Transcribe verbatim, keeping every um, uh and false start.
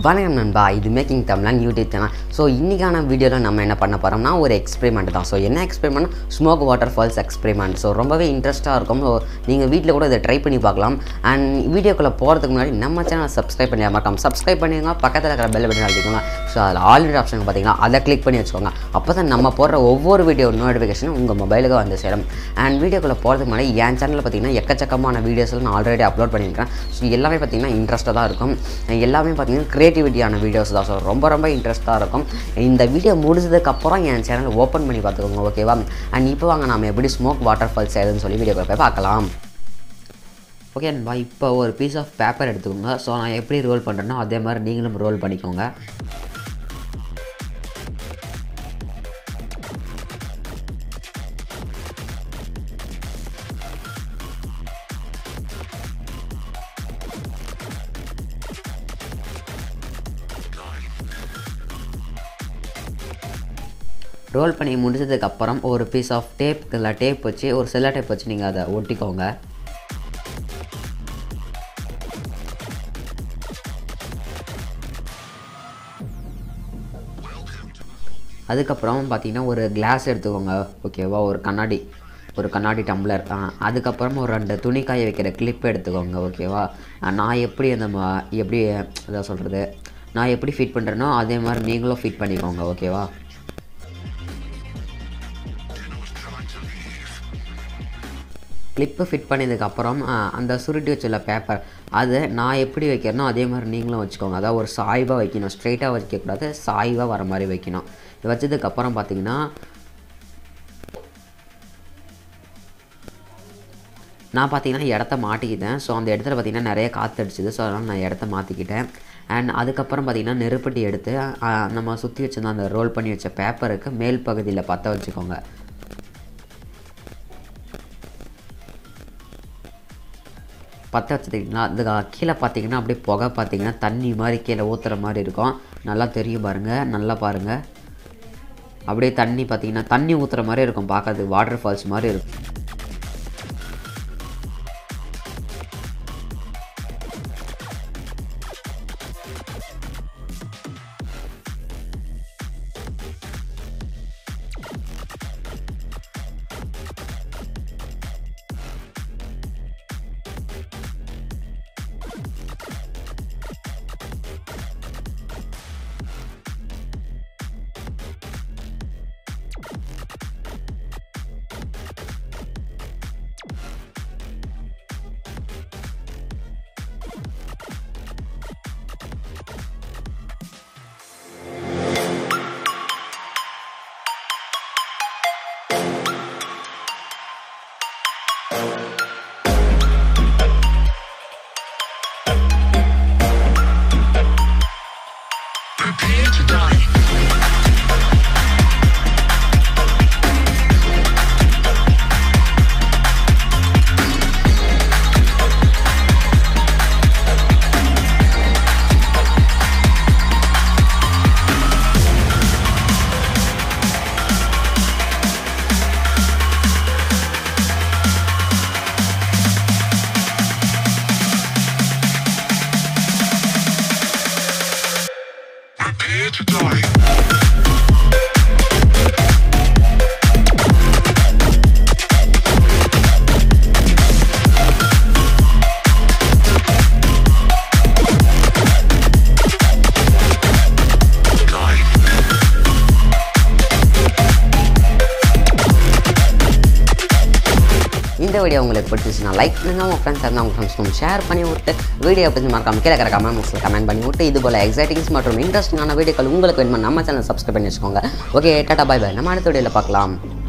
வணக்கம் நண்பா, இது மேக்கிங் தமிழன் யூடியூப் சேனல். ஸோ இன்றைக்கான வீடியோவில் நம்ம என்ன பண்ண போகிறோம்னா ஒரு எக்ஸ்பெரிமெண்ட் தான். ஸோ என்ன experiment? Smoke water falls experiment. So ரொம்பவே இன்ட்ரெஸ்ட்டாக இருக்கும். ஸோ நீங்கள் வீட்டில் கூட இதை ட்ரை பண்ணி பார்க்கலாம். அண்ட் வீடியோக்குள்ளே போகிறதுக்கு முன்னாடி நம்ம சேனலை சப்ஸ்கிரைப் பண்ணி மறக்காம சப்ஸ்கிரைப் பண்ணிடுங்க. பக்கத்தில் இருக்கிற பெல் பட்டன் அழுத்திக்கோங்க. ஸோ அதில் ஆல்ரெடி ஆப்ஷன் பார்த்தீங்கன்னா அதை கிளிக் பண்ணி வச்சுக்கோங்க. அப்போ தான் நம்ம போடுற ஒவ்வொரு வீடியோ நோட்டிஃபிகேஷனும் உங்கள் மொபைலுக்கு வந்து சேரும். அண்ட் வீடியோக்குள்ளே போகிறதுக்கு முன்னாடி என் சேனலில் பார்த்தீங்கன்னா எக்கச்சக்கமான வீடியோஸில் நான் ஆல்ரெடி அப்லோட் பண்ணியிருக்கேன். ஸோ எல்லாமே பார்த்தீங்கன்னா இன்ட்ரெஸ்ட்டாக தான் இருக்கும். எல்லாமே பார்த்தீங்கன்னா கிரியேட்டிவிட்டியான வீடியோஸ் தான். ஸோ ரொம்ப ரொம்ப இன்ட்ரெஸ்ட்டாக இருக்கும். இந்த வீடியோ முடிஞ்சதுக்கப்புறம் என் சேனல் ஓப்பன் பண்ணி பார்த்துக்கோங்க, ஓகேவா? அண்ட் இப்போ வாங்க நம்ம எப்படி ஸ்மோக் வாட்டர் ஃபால்ஸ் செய்யுதுன்னு சொல்லி வீடியோ போய் பார்க்கலாம். ஓகே நண்பா, இப்போ ஒரு பீஸ் ஆஃப் பேப்பர் எடுத்துக்கோங்க. ஸோ நான் எப்படி ரோல் பண்ணுறேனோ அதே மாதிரி நீங்களும் ரோல் பண்ணிக்கோங்க. ரோல் பண்ணி முடிச்சதுக்கப்புறம் ஒரு பீஸ் ஆஃப் டேப் இல்லை டேப் வச்சு ஒரு செல்லோ டேப் வச்சு நீங்கள் அதை ஒட்டிக்கோங்க. அதுக்கப்புறம் பார்த்தீங்கன்னா ஒரு கிளாஸ் எடுத்துக்கோங்க, ஓகேவா? ஒரு கண்ணாடி ஒரு கண்ணாடி டம்ளர். அதுக்கப்புறம் ஒரு ரெண்டு துணி காய வைக்கிற கிளிப் எடுத்துக்கோங்க, ஓகேவா? நான் எப்படி அந்த எப்படி அதான் சொல்கிறது நான் எப்படி ஃபிட் பண்ணுறேனோ அதே மாதிரி நீங்களும் ஃபிட் பண்ணிக்கோங்க, ஓகேவா? கிளிப்பு ஃபிட் பண்ணதுக்கப்புறம் அந்த சுருட்டி வச்சுள்ள பேப்பர் அது நான் எப்படி வைக்கிறனோ அதே மாதிரி நீங்களும் வச்சுக்கோங்க. அதாவது ஒரு சாய்வாக வைக்கணும், ஸ்ட்ரெயிட்டாக வைக்கக்கூடாது, சாய்வாக வர மாதிரி வைக்கணும். இது வச்சதுக்கப்புறம் பார்த்திங்கன்னா நான் பார்த்திங்கன்னா இடத்த மாட்டிக்கிட்டேன். ஸோ அந்த இடத்துல பார்த்திங்கன்னா நிறைய காற்று அடிச்சுது. ஸோ அதனால் நான் இடத்த மாற்றிக்கிட்டேன். அண்ட் அதுக்கப்புறம் பார்த்திங்கன்னா நெருப்பட்டி எடுத்து நம்ம சுற்றி வச்சுருந்த அந்த ரோல் பண்ணி வச்ச பேப்பருக்கு மேல் பகுதியில் பற்ற வச்சுக்கோங்க. பற்ற வச்சுட்டிங்கன்னா அது கீழே பார்த்தீங்கன்னா அப்படியே புகை பார்த்தீங்கன்னா தண்ணி மாதிரி கீழே ஊற்றுற மாதிரி இருக்கும். நல்லா தெரியும் பாருங்கள், நல்லா பாருங்கள். அப்படியே தண்ணி பார்த்தீங்கன்னா தண்ணி ஊற்றுற மாதிரி இருக்கும், பார்க்கறதுக்கு வாட்டர் ஃபால்ஸ் மாதிரி இருக்கும். இந்த வீடியோ உங்களுக்கு பிடிச்சிச்சுன்னா லைக் பண்ணுங்கள், உங்கள் ஃப்ரெண்ட்ஸ் இருந்தால் உங்கள் ஃப்ரெண்ட்ஸ்க்கும் ஷேர் பண்ணி விட்டு வீடியோ பற்றி மறக்காம கீழே இருக்கிற கமெண்ட் பாக்ஸில் கமெண்ட் பண்ணி விட்டு இது போல் எக்ஸைட்டிங்ஸ் மற்றும் இன்ட்ரெஸ்டிங்கான வீடியோக்கள் உங்களுக்கு வேணுமா நம்ம சேனல் சப்ஸ்கிரைப் பண்ணி வச்சுக்கோங்க. ஓகே, டாடா, பை பை. நம்ம அடுத்த வீடியோவில் பார்க்கலாம்.